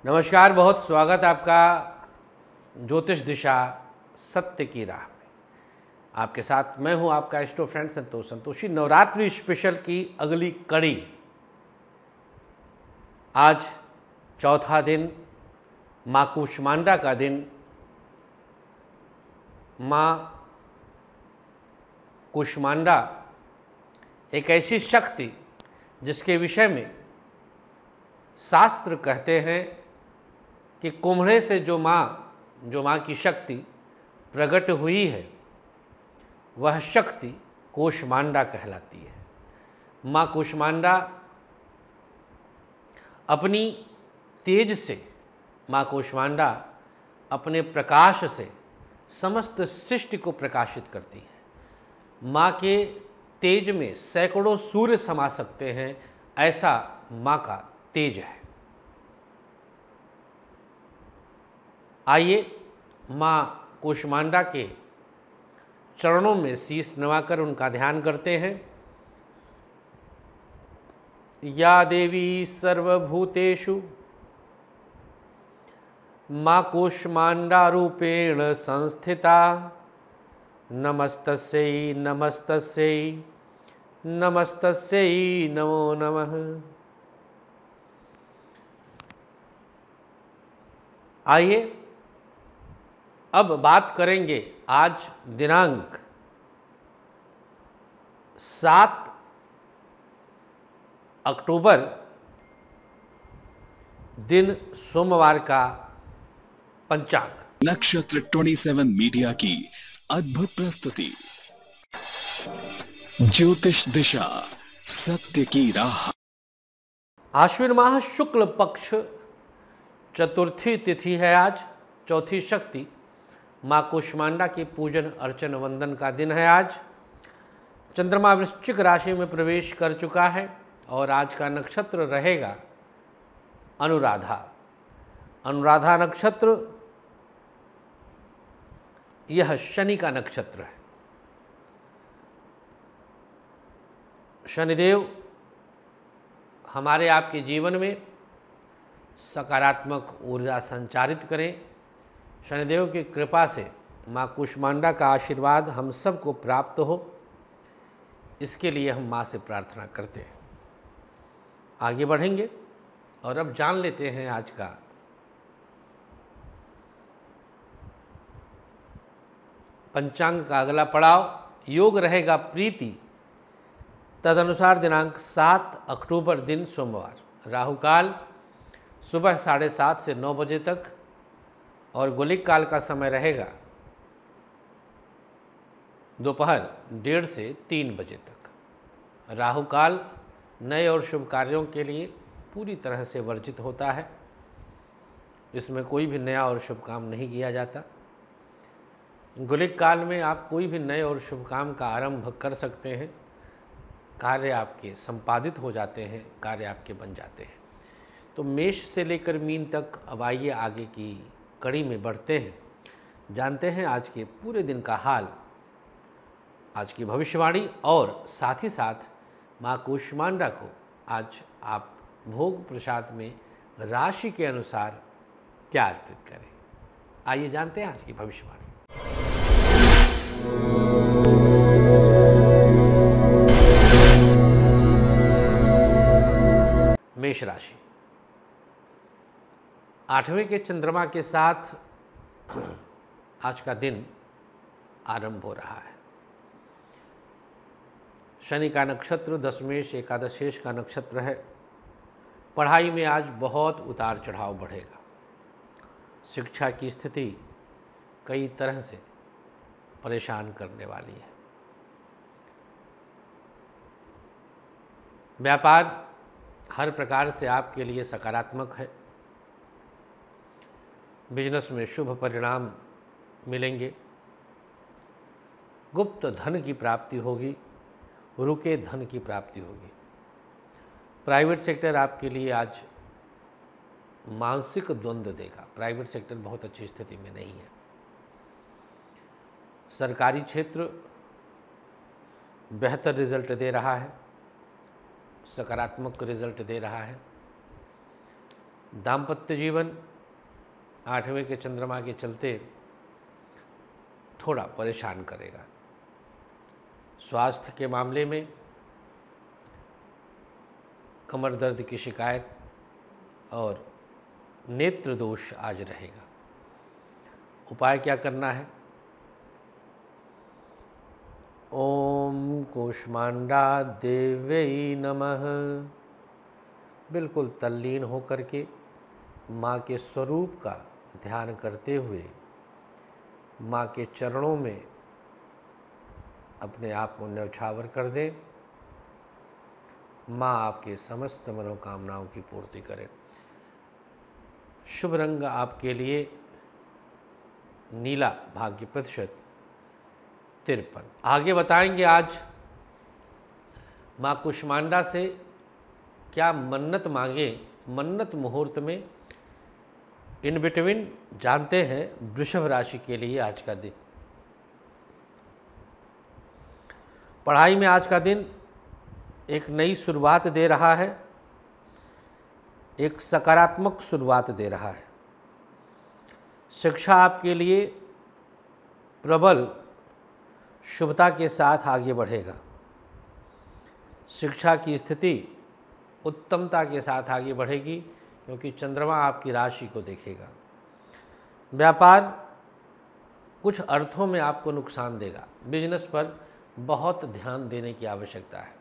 नमस्कार, बहुत स्वागत आपका ज्योतिष दिशा सत्य की राह में। आपके साथ मैं हूं आपका astro friend Santoshi. Navratri special की अगली कड़ी आज चौथा दिन, माँ कूष्मांडा का दिन। माँ कूष्मांडा एक ऐसी शक्ति जिसके विषय में शास्त्र कहते हैं कि कुम्हड़े से जो माँ की शक्ति प्रकट हुई है वह शक्ति कूष्मांडा कहलाती है। माँ कूष्मांडा अपनी तेज से, माँ कूष्मांडा अपने प्रकाश से समस्त सृष्टि को प्रकाशित करती है। माँ के तेज में सैकड़ों सूर्य समा सकते हैं, ऐसा माँ का तेज है। आइए माँ कूष्मांडा के चरणों में शीश नवाकर उनका ध्यान करते हैं। या देवी सर्वभूतेषु माँ कूष्मांडा रूपेण संस्थिता, नमस्तस्यै नमस्तस्यै नमस्तस्यै नमो नमः। आइए अब बात करेंगे आज दिनांक 7 अक्टूबर दिन सोमवार का पंचांग। नक्षत्र 27 मीडिया की अद्भुत प्रस्तुति, ज्योतिष दिशा सत्य की राह। आश्विन माह शुक्ल पक्ष चतुर्थी तिथि है आज। चौथी शक्ति माँ कूष्मांडा की पूजन अर्चन वंदन का दिन है आज। चंद्रमा वृश्चिक राशि में प्रवेश कर चुका है और आज का नक्षत्र रहेगा अनुराधा। अनुराधा नक्षत्र यह शनि का नक्षत्र है। शनिदेव हमारे आपके जीवन में सकारात्मक ऊर्जा संचारित करें। शनिदेव की कृपा से माँ कूष्मांडा का आशीर्वाद हम सबको प्राप्त हो, इसके लिए हम माँ से प्रार्थना करते हैं। आगे बढ़ेंगे और अब जान लेते हैं आज का पंचांग का अगला पड़ाव। योग रहेगा प्रीति, तदनुसार दिनांक 7 अक्टूबर दिन सोमवार। राहु काल सुबह 7:30 से 9 बजे तक और गुलिक काल का समय रहेगा दोपहर 1:30 से 3 बजे तक। राहु काल नए और शुभ कार्यों के लिए पूरी तरह से वर्जित होता है। इसमें कोई भी नया और शुभ काम नहीं किया जाता। गुलिक काल में आप कोई भी नए और शुभ काम का आरंभ कर सकते हैं। कार्य आपके संपादित हो जाते हैं, कार्य आपके बन जाते हैं। तो मेष से लेकर मीन तक अब आइए आगे की कड़ी में बढ़ते हैं, जानते हैं आज के पूरे दिन का हाल, आज की भविष्यवाणी और साथ ही साथ माँ कूष्मांडा को आज आप भोग प्रसाद में राशि के अनुसार क्या अर्पित करें। आइए जानते हैं आज की भविष्यवाणी। मेष राशि 8वें के चंद्रमा के साथ आज का दिन आरंभ हो रहा है। शनि का नक्षत्र दशमेश एकादशेष का नक्षत्र है। पढ़ाई में आज बहुत उतार चढ़ाव बढ़ेगा। शिक्षा की स्थिति कई तरह से परेशान करने वाली है। व्यापार हर प्रकार से आपके लिए सकारात्मक है। बिजनेस में शुभ परिणाम मिलेंगे। गुप्त धन की प्राप्ति होगी, रुके धन की प्राप्ति होगी। प्राइवेट सेक्टर आपके लिए आज मानसिक द्वंद्व देगा। प्राइवेट सेक्टर बहुत अच्छी स्थिति में नहीं है। सरकारी क्षेत्र बेहतर रिजल्ट दे रहा है, सकारात्मक रिजल्ट दे रहा है। दाम्पत्य जीवन 8वें के चंद्रमा के चलते थोड़ा परेशान करेगा। स्वास्थ्य के मामले में कमर दर्द की शिकायत और नेत्र दोष आज रहेगा। उपाय क्या करना है? ओम कूष्मांडा देव्यै नमः। बिल्कुल तल्लीन होकर के माँ के स्वरूप का ध्यान करते हुए माँ के चरणों में अपने आप को न्यौछावर कर दें। माँ आपके समस्त मनोकामनाओं की पूर्ति करें। शुभ रंग आपके लिए नीला, भाग्य प्रतिशत 53। आगे बताएंगे आज माँ कुष्मांडा से क्या मन्नत मांगे मन्नत मुहूर्त में। इन बिटवीन जानते हैं वृषभ राशि के लिए आज का दिन। पढ़ाई में आज का दिन एक नई शुरुआत दे रहा है, एक सकारात्मक शुरुआत दे रहा है। शिक्षा आपके लिए प्रबल शुभता के साथ आगे बढ़ेगा। शिक्षा की स्थिति उत्तमता के साथ आगे बढ़ेगी क्योंकि चंद्रमा आपकी राशि को देखेगा। व्यापार कुछ अर्थों में आपको नुकसान देगा। बिजनेस पर बहुत ध्यान देने की आवश्यकता है।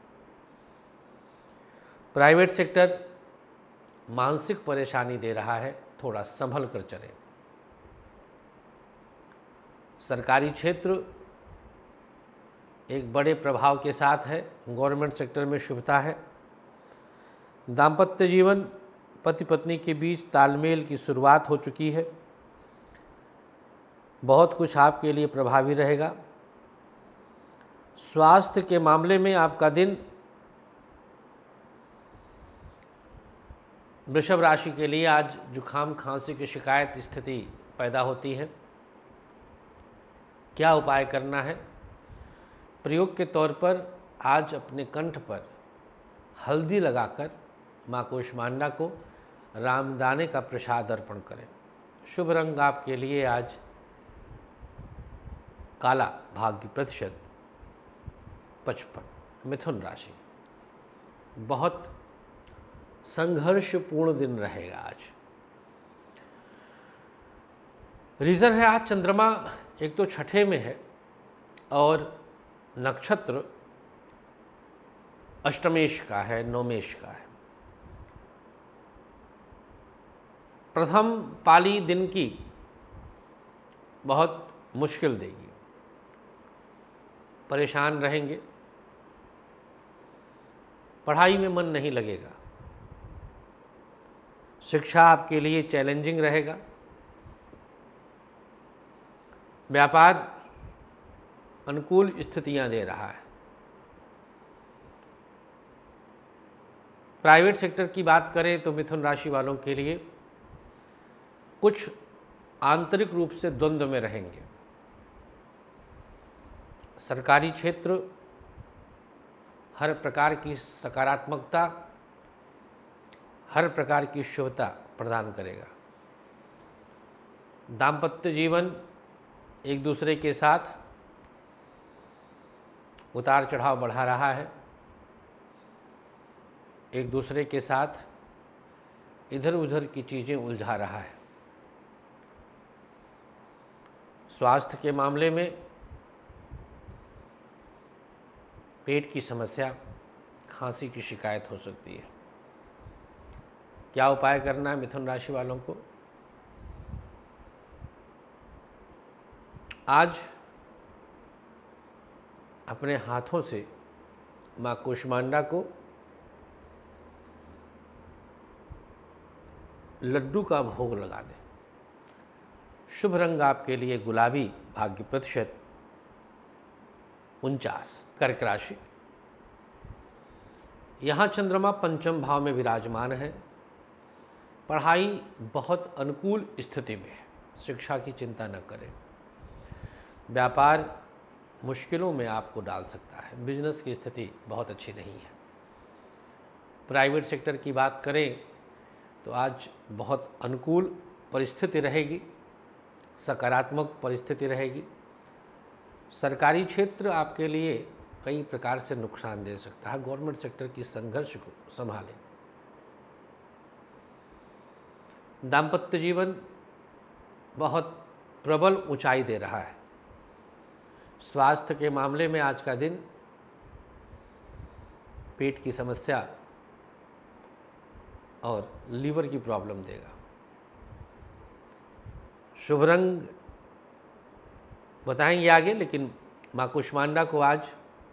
प्राइवेट सेक्टर मानसिक परेशानी दे रहा है, थोड़ा संभल कर चलें। सरकारी क्षेत्र एक बड़े प्रभाव के साथ है। गवर्नमेंट सेक्टर में शुभता है। दाम्पत्य जीवन पति पत्नी के बीच तालमेल की शुरुआत हो चुकी है। बहुत कुछ आपके लिए प्रभावी रहेगा। स्वास्थ्य के मामले में आपका दिन वृषभ राशि के लिए आज जुखाम खांसी की शिकायत स्थिति पैदा होती है। क्या उपाय करना है? प्रयोग के तौर पर आज अपने कंठ पर हल्दी लगाकर माँ कुष्मांडा को रामदाने का प्रसाद अर्पण करें। शुभ रंग आपके लिए आज काला, भाग्य प्रतिशत 55। मिथुन राशि बहुत संघर्षपूर्ण दिन रहेगा आज। रीज़न है आज चंद्रमा एक तो छठे में है और नक्षत्र अष्टमेश का है, नवमेश का है। प्रथम पाली दिन की बहुत मुश्किल देगी। परेशान रहेंगे। पढ़ाई में मन नहीं लगेगा। शिक्षा आपके लिए चैलेंजिंग रहेगा। व्यापार अनुकूल स्थितियां दे रहा है। प्राइवेट सेक्टर की बात करें तो मिथुन राशि वालों के लिए कुछ आंतरिक रूप से द्वंद्व में रहेंगे। सरकारी क्षेत्र हर प्रकार की सकारात्मकता, हर प्रकार की शुभता प्रदान करेगा। दाम्पत्य जीवन एक दूसरे के साथ उतार चढ़ाव बढ़ा रहा है। एक दूसरे के साथ इधर उधर की चीज़ें उलझा रहा है। स्वास्थ्य के मामले में पेट की समस्या, खांसी की शिकायत हो सकती है। क्या उपाय करना है मिथुन राशि वालों को? आज अपने हाथों से माँ कुष्मांडा को लड्डू का भोग लगा दें। शुभ रंग आपके लिए गुलाबी, भाग्य प्रतिशत 49। कर्क राशि यहाँ चंद्रमा पंचम भाव में विराजमान है। पढ़ाई बहुत अनुकूल स्थिति में है। शिक्षा की चिंता न करें। व्यापार मुश्किलों में आपको डाल सकता है। बिजनेस की स्थिति बहुत अच्छी नहीं है। प्राइवेट सेक्टर की बात करें तो आज बहुत अनुकूल परिस्थिति रहेगी, सकारात्मक परिस्थिति रहेगी। सरकारी क्षेत्र आपके लिए कई प्रकार से नुकसान दे सकता है। गवर्नमेंट सेक्टर की संघर्ष को संभालें। दाम्पत्य जीवन बहुत प्रबल ऊंचाई दे रहा है। स्वास्थ्य के मामले में आज का दिन पेट की समस्या और लीवर की प्रॉब्लम देगा। शुभ रंग बताएंगे आगे, लेकिन माँ कुष्मांडा को आज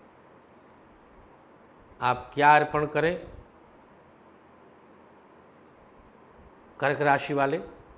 आप क्या अर्पण करें? कर्क राशि वाले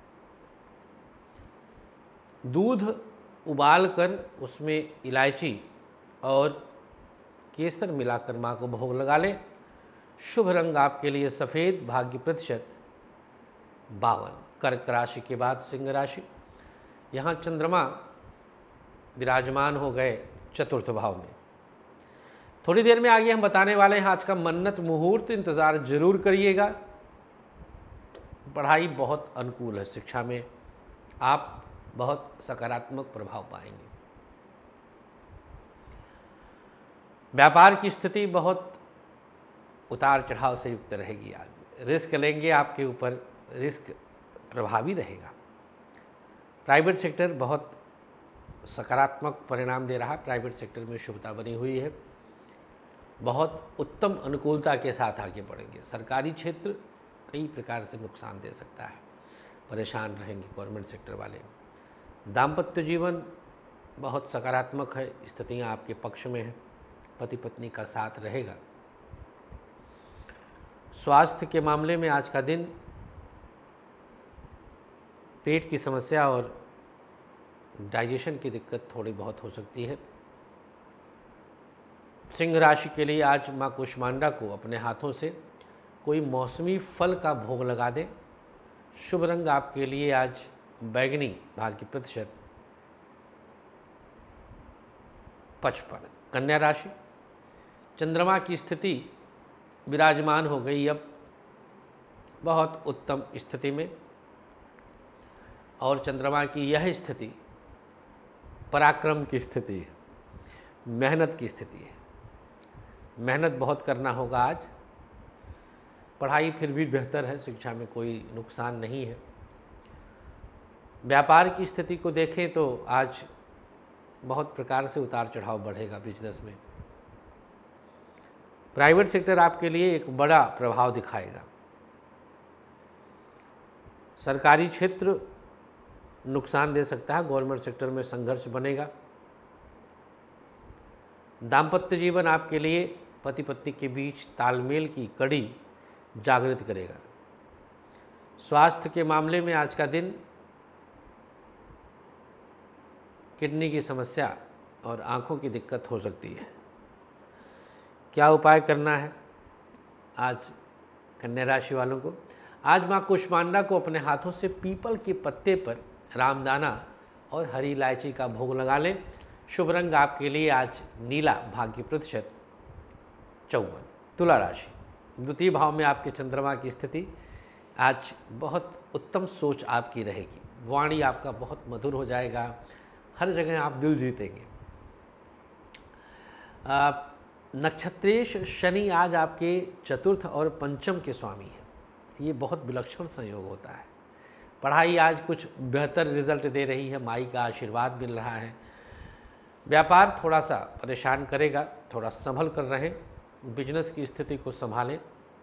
दूध उबालकर उसमें इलायची और केसर मिलाकर माँ को भोग लगा लें। शुभ रंग आपके लिए सफ़ेद, भाग्य प्रतिशत 52। कर्क राशि के बाद सिंह राशि, यहाँ चंद्रमा विराजमान हो गए चतुर्थ भाव में। थोड़ी देर में आगे हम बताने वाले हैं आज का मन्नत मुहूर्त, इंतज़ार जरूर करिएगा। पढ़ाई बहुत अनुकूल है, शिक्षा में आप बहुत सकारात्मक प्रभाव पाएंगे। व्यापार की स्थिति बहुत उतार चढ़ाव से युक्त रहेगी। आज रिस्क लेंगे, आपके ऊपर रिस्क प्रभावी रहेगा। प्राइवेट सेक्टर बहुत सकारात्मक परिणाम दे रहा है। प्राइवेट सेक्टर में शुभता बनी हुई है, बहुत उत्तम अनुकूलता के साथ आगे बढ़ेंगे। सरकारी क्षेत्र कई प्रकार से नुकसान दे सकता है, परेशान रहेंगे गवर्नमेंट सेक्टर वाले। दाम्पत्य जीवन बहुत सकारात्मक है, स्थितियाँ आपके पक्ष में हैं, पति पत्नी का साथ रहेगा। स्वास्थ्य के मामले में आज का दिन पेट की समस्या और डाइजेशन की दिक्कत थोड़ी बहुत हो सकती है। सिंह राशि के लिए आज माँ कुष्मांडा को अपने हाथों से कोई मौसमी फल का भोग लगा दें। शुभ रंग आपके लिए आज बैगनी, भाग्य प्रतिशत 55। कन्या राशि, चंद्रमा की स्थिति विराजमान हो गई अब बहुत उत्तम स्थिति में, और चंद्रमा की यह स्थिति पराक्रम की स्थिति है, मेहनत की स्थिति है। मेहनत बहुत करना होगा आज। पढ़ाई फिर भी बेहतर है, शिक्षा में कोई नुकसान नहीं है। व्यापार की स्थिति को देखें तो आज बहुत प्रकार से उतार चढ़ाव बढ़ेगा बिजनेस में। प्राइवेट सेक्टर आपके लिए एक बड़ा प्रभाव दिखाएगा। सरकारी क्षेत्र नुकसान दे सकता है, गवर्नमेंट सेक्टर में संघर्ष बनेगा। दाम्पत्य जीवन आपके लिए पति पत्नी के बीच तालमेल की कड़ी जागृत करेगा। स्वास्थ्य के मामले में आज का दिन किडनी की समस्या और आँखों की दिक्कत हो सकती है। क्या उपाय करना है आज कन्या राशि वालों को? आज माँ कुष्मांडा को अपने हाथों से पीपल के पत्ते पर रामदाना और हरी इलायची का भोग लगा लें। शुभ रंग आपके लिए आज नीला, भाग्य प्रतिशत 54। तुला राशि, द्वितीय भाव में आपके चंद्रमा की स्थिति आज बहुत उत्तम सोच आपकी रहेगी। वाणी आपका बहुत मधुर हो जाएगा, हर जगह आप दिल जीतेंगे। नक्षत्रेश शनि आज आपके चतुर्थ और पंचम के स्वामी हैं। ये बहुत विलक्षण संयोग होता है। पढ़ाई आज कुछ बेहतर रिजल्ट दे रही है, माई का आशीर्वाद मिल रहा है। व्यापार थोड़ा सा परेशान करेगा, थोड़ा संभल कर रहें, बिजनेस की स्थिति को संभालें।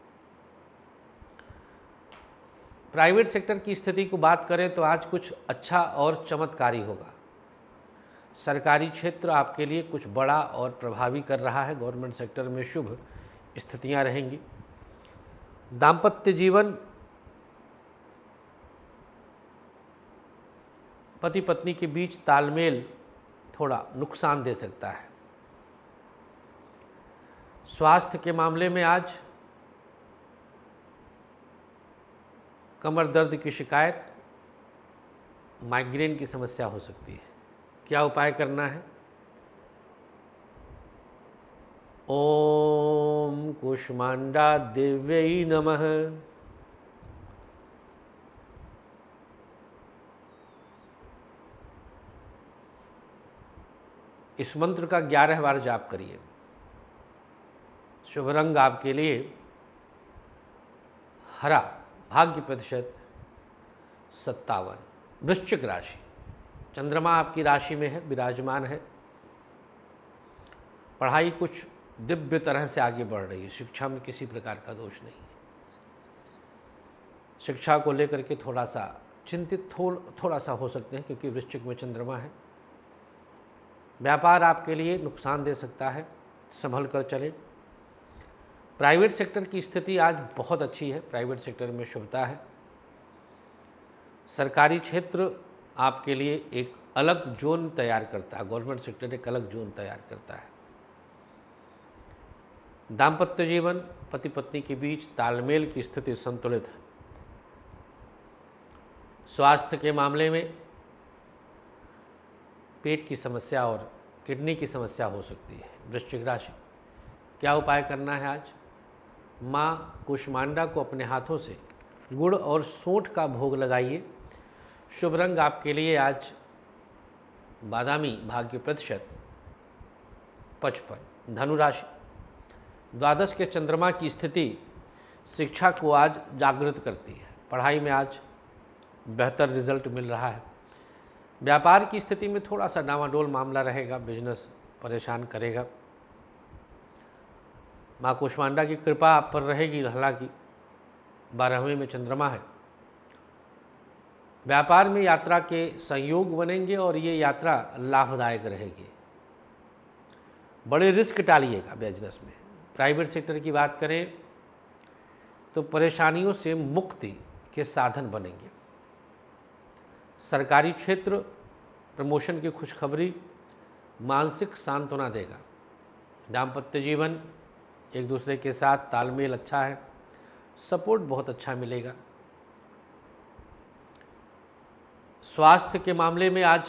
प्राइवेट सेक्टर की स्थिति को बात करें तो आज कुछ अच्छा और चमत्कारी होगा। सरकारी क्षेत्र आपके लिए कुछ बड़ा और प्रभावी कर रहा है। गवर्नमेंट सेक्टर में शुभ स्थितियां रहेंगी। दाम्पत्य जीवन पति पत्नी के बीच तालमेल थोड़ा नुकसान दे सकता है। स्वास्थ्य के मामले में आज कमर दर्द की शिकायत, माइग्रेन की समस्या हो सकती है। क्या उपाय करना है? ओम कुष्मांडा देव्यै नमः। इस मंत्र का 11 बार जाप करिए। शुभ रंग आपके लिए हरा, भाग्य प्रतिशत 57। वृश्चिक राशि, चंद्रमा आपकी राशि में है, विराजमान है। पढ़ाई कुछ दिव्य तरह से आगे बढ़ रही है, शिक्षा में किसी प्रकार का दोष नहीं है। शिक्षा को लेकर के थोड़ा सा चिंतित थोड़ा सा हो सकते हैं, क्योंकि वृश्चिक में चंद्रमा है। व्यापार आपके लिए नुकसान दे सकता है, संभल कर चले। प्राइवेट सेक्टर की स्थिति आज बहुत अच्छी है, प्राइवेट सेक्टर में शुभता है। सरकारी क्षेत्र आपके लिए एक अलग जोन तैयार करता है, गवर्नमेंट सेक्टर एक अलग जोन तैयार करता है। दाम्पत्य जीवन, पति पत्नी के बीच तालमेल की स्थिति संतुलित है। स्वास्थ्य के मामले में पेट की समस्या और किडनी की समस्या हो सकती है। वृश्चिक राशि, क्या उपाय करना है आज? माँ कुष्मांडा को अपने हाथों से गुड़ और सोंठ का भोग लगाइए। शुभ रंग आपके लिए आज बादामी, भाग्य प्रतिशत 55। धनु राशि, द्वादश के चंद्रमा की स्थिति शिक्षा को आज जागृत करती है। पढ़ाई में आज बेहतर रिजल्ट मिल रहा है। व्यापार की स्थिति में थोड़ा सा डामाडोल मामला रहेगा, बिजनेस परेशान करेगा। माँ कुष्मांडा की कृपा आप पर रहेगी, हालांकि 12वें में चंद्रमा है। व्यापार में यात्रा के संयोग बनेंगे और ये यात्रा लाभदायक रहेगी। बड़े रिस्क टालिएगा बिजनेस में। प्राइवेट सेक्टर की बात करें तो परेशानियों से मुक्ति के साधन बनेंगे। सरकारी क्षेत्र प्रमोशन की खुशखबरी मानसिक सांत्वना देगा। दाम्पत्य जीवन, एक दूसरे के साथ तालमेल अच्छा है, सपोर्ट बहुत अच्छा मिलेगा। स्वास्थ्य के मामले में आज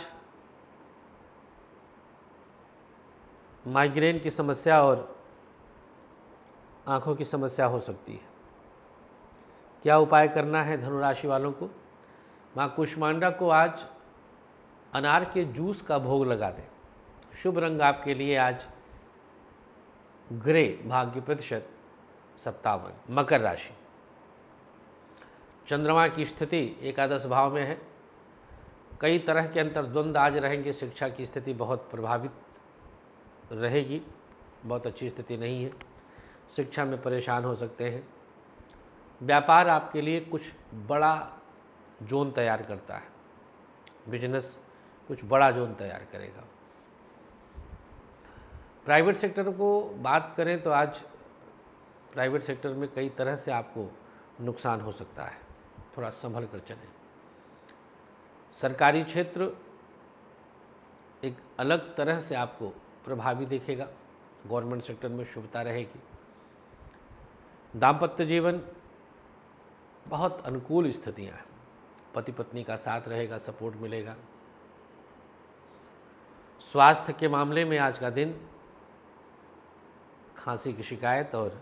माइग्रेन की समस्या और आँखों की समस्या हो सकती है। क्या उपाय करना है धनुराशि वालों को? माँ कुष्मांडा को आज अनार के जूस का भोग लगा दें। शुभ रंग आपके लिए आज ग्रे, भाग्य प्रतिशत 57। मकर राशि, चंद्रमा की स्थिति एकादश भाव में है। कई तरह के अंतर्द्वंद आज रहेंगे। शिक्षा की स्थिति बहुत प्रभावित रहेगी, बहुत अच्छी स्थिति नहीं है। शिक्षा में परेशान हो सकते हैं। व्यापार आपके लिए कुछ बड़ा जोन तैयार करता है, बिजनेस कुछ बड़ा जोन तैयार करेगा। प्राइवेट सेक्टर को बात करें तो आज प्राइवेट सेक्टर में कई तरह से आपको नुकसान हो सकता है, थोड़ा संभल कर चलें। सरकारी क्षेत्र एक अलग तरह से आपको प्रभावी दिखेगा, गवर्नमेंट सेक्टर में शुभता रहेगी। दाम्पत्य जीवन बहुत अनुकूल स्थितियाँ हैं, पति पत्नी का साथ रहेगा, सपोर्ट मिलेगा। स्वास्थ्य के मामले में आज का दिन खांसी की शिकायत और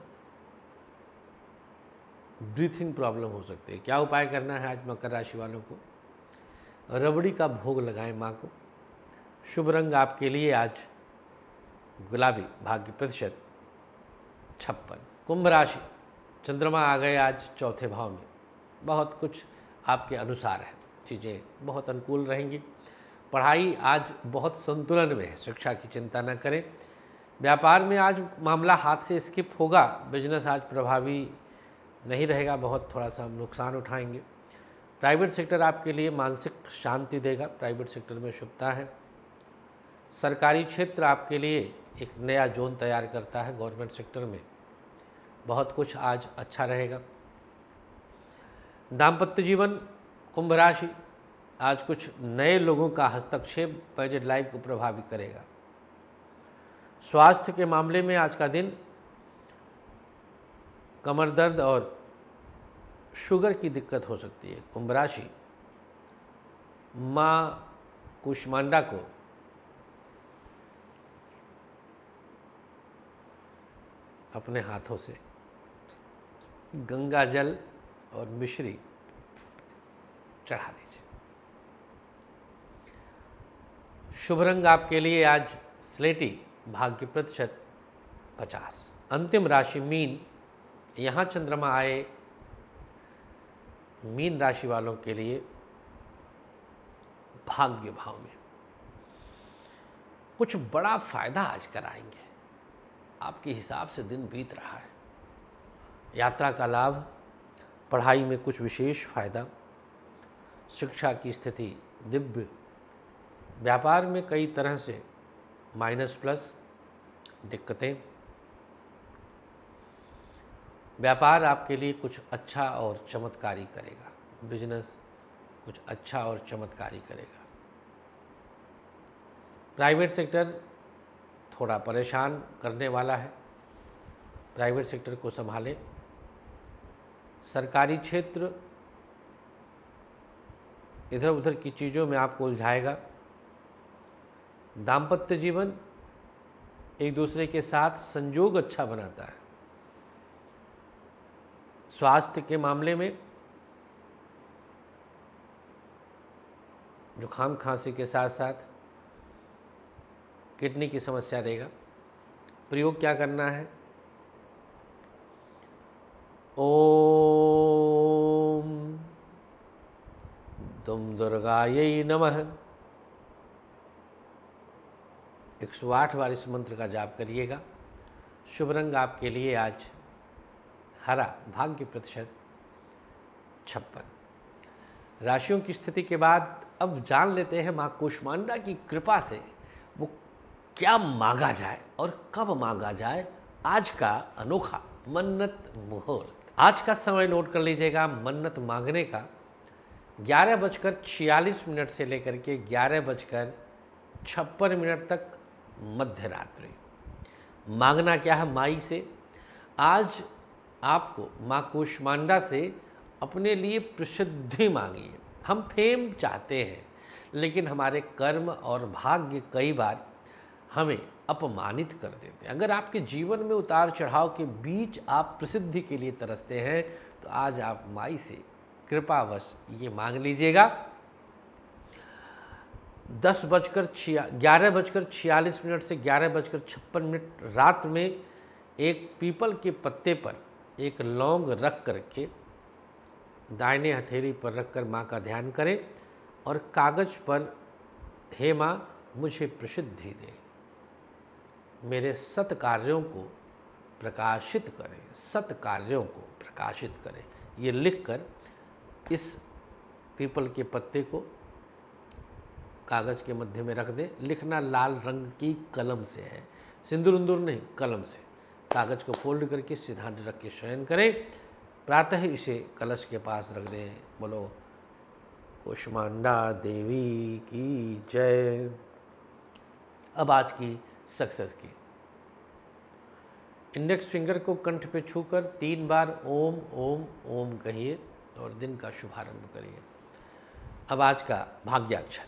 ब्रीथिंग प्रॉब्लम हो सकती है। क्या उपाय करना है आज मकर राशि वालों को? रबड़ी का भोग लगाएं माँ को। शुभ रंग आपके लिए आज गुलाबी, भाग्य प्रतिशत 56। कुंभ राशि, चंद्रमा आ गए आज चौथे भाव में। बहुत कुछ आपके अनुसार है, चीज़ें बहुत अनुकूल रहेंगी। पढ़ाई आज बहुत संतुलन में है, शिक्षा की चिंता न करें। व्यापार में आज मामला हाथ से स्किप होगा, बिजनेस आज प्रभावी नहीं रहेगा, बहुत थोड़ा सा नुकसान उठाएंगे। प्राइवेट सेक्टर आपके लिए मानसिक शांति देगा, प्राइवेट सेक्टर में शुभता है। सरकारी क्षेत्र आपके लिए एक नया जोन तैयार करता है, गवर्नमेंट सेक्टर में बहुत कुछ आज अच्छा रहेगा। दाम्पत्य जीवन, कुंभ राशि, आज कुछ नए लोगों का हस्तक्षेप मैरिड लाइफ को प्रभावित करेगा। स्वास्थ्य के मामले में आज का दिन कमर दर्द और शुगर की दिक्कत हो सकती है। कुंभ राशि माँ कुष्मांडा को अपने हाथों से गंगा जल और मिश्री चढ़ा दीजिए। शुभ रंग आपके लिए आज स्लेटी, भाग्य प्रतिशत 50। अंतिम राशि मीन। यहाँ चंद्रमा आए मीन राशि वालों के लिए भाग्य भाव में कुछ बड़ा फायदा आज कराएंगे। आपके हिसाब से दिन बीत रहा है। यात्रा का लाभ, पढ़ाई में कुछ विशेष फायदा, शिक्षा की स्थिति दिव्य, व्यापार में कई तरह से माइनस प्लस दिक्कतें। व्यापार आपके लिए कुछ अच्छा और चमत्कारी करेगा। बिजनेस कुछ अच्छा और चमत्कारी करेगा। प्राइवेट सेक्टर थोड़ा परेशान करने वाला है। प्राइवेट सेक्टर को संभालें। सरकारी क्षेत्र इधर उधर की चीज़ों में आपको उलझाएगा। दाम्पत्य जीवन एक दूसरे के साथ संयोग अच्छा बनाता है। स्वास्थ्य के मामले में जुखाम खांसी के साथ साथ किडनी की समस्या देगा। प्रयोग क्या करना है? ओम दुम दुर्गायै नमः 108 बार इस मंत्र का जाप करिएगा। शुभ रंग आपके लिए आज हरा, भाग्य प्रतिशत 56। राशियों की स्थिति के बाद अब जान लेते हैं माँ कूष्मांडा की कृपा से वो क्या मांगा जाए और कब मांगा जाए। आज का अनोखा मन्नत मुहूर्त। आज का समय नोट कर लीजिएगा। मन्नत मांगने का 11:46 से लेकर के 11:56 तक मध्य रात्रि। मांगना क्या है? माई से। आज आपको माँ कूष्मांडा से अपने लिए प्रसिद्धि मांगिए। हम फेम चाहते हैं, लेकिन हमारे कर्म और भाग्य कई बार हमें अपमानित कर देते हैं। अगर आपके जीवन में उतार चढ़ाव के बीच आप प्रसिद्धि के लिए तरसते हैं, तो आज आप माई से कृपावश ये मांग लीजिएगा। 11:46 से 11:56 रात में एक पीपल के पत्ते पर एक लौंग रख करके दाहिने हथेली पर रखकर माँ का ध्यान करें और कागज पर, हे माँ मुझे प्रसिद्धि दे, मेरे सत कार्यों को प्रकाशित करें, सत कार्यों को प्रकाशित करें, ये लिखकर इस पीपल के पत्ते को कागज के मध्य में रख दें। लिखना लाल रंग की कलम से है, सिंदूर उंदूर नहीं, कलम से। कागज को फोल्ड करके सीधा रख के शयन करें। प्रातः इसे कलश के पास रख दें। बोलो कूष्मांडा देवी की जय। अब आज की सक्सेस की। इंडेक्स फिंगर को कंठ पे छूकर 3 बार ओम ओम ओम कहिए और दिन का शुभारंभ करिए। अब आज का भाग्याक्षर।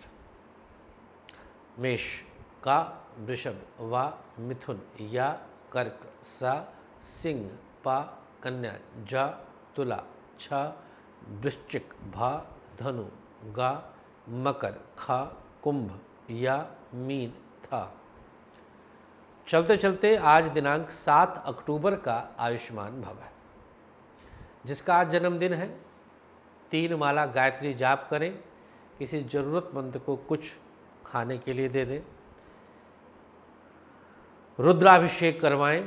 मेष का, वृषभ व, मिथुन या, कर्क सा, सिंह पा, कन्या जा, तुला छ, वृश्चिक भा, धनु गा, मकर खा, कुंभ या, मीन था। चलते चलते आज दिनांक 7 अक्टूबर का आयुष्मान भव है। जिसका आज जन्मदिन है, 3 माला गायत्री जाप करें। किसी ज़रूरतमंद को कुछ खाने के लिए दे दें। रुद्राभिषेक करवाएं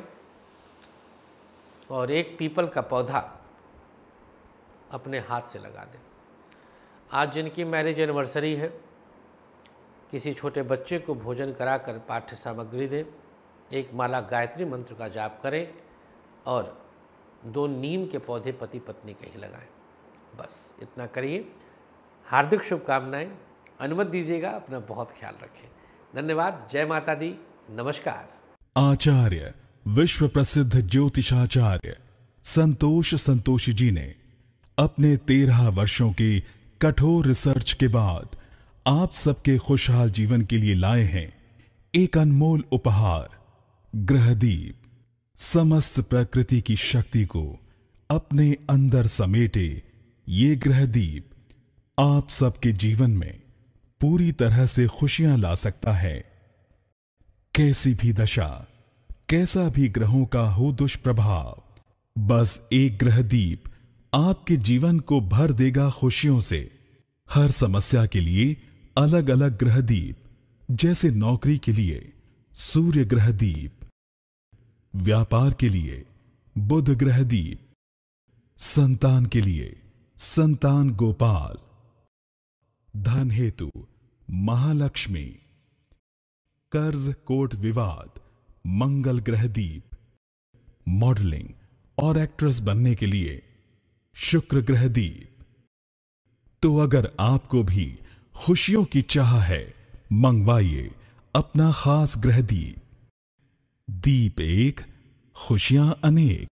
और एक पीपल का पौधा अपने हाथ से लगा दें। आज जिनकी मैरिज एनिवर्सरी है, किसी छोटे बच्चे को भोजन कराकर पाठ्य सामग्री दें। 1 माला गायत्री मंत्र का जाप करें और 2 नीम के पौधे पति पत्नी के ही लगाएं। बस इतना करिए। हार्दिक शुभकामनाएं। अनुमति दीजिएगा, अपना बहुत ख्याल रखें। धन्यवाद। जय माता दी। नमस्कार। आचार्य विश्व प्रसिद्ध ज्योतिषाचार्य संतोष जी ने अपने 13 वर्षों की कठोर रिसर्च के बाद आप सबके खुशहाल जीवन के लिए लाए हैं एक अनमोल उपहार, ग्रहदीप। समस्त प्रकृति की शक्ति को अपने अंदर समेटे ये ग्रहदीप आप सबके जीवन में पूरी तरह से खुशियां ला सकता है। कैसी भी दशा, कैसा भी ग्रहों का हो दुष्प्रभाव, बस एक ग्रह दीप आपके जीवन को भर देगा खुशियों से। हर समस्या के लिए अलग अलग ग्रह दीप, जैसे नौकरी के लिए सूर्य ग्रह दीप, व्यापार के लिए बुध ग्रह दीप, संतान के लिए संतान गोपाल, धन हेतु महालक्ष्मी, कर्ज कोर्ट विवाद मंगल ग्रह दीप, मॉडलिंग और एक्ट्रेस बनने के लिए शुक्र ग्रह दीप। तो अगर आपको भी खुशियों की चाह है, मंगवाइए अपना खास ग्रह दीप। दीप एक, खुशियां अनेक।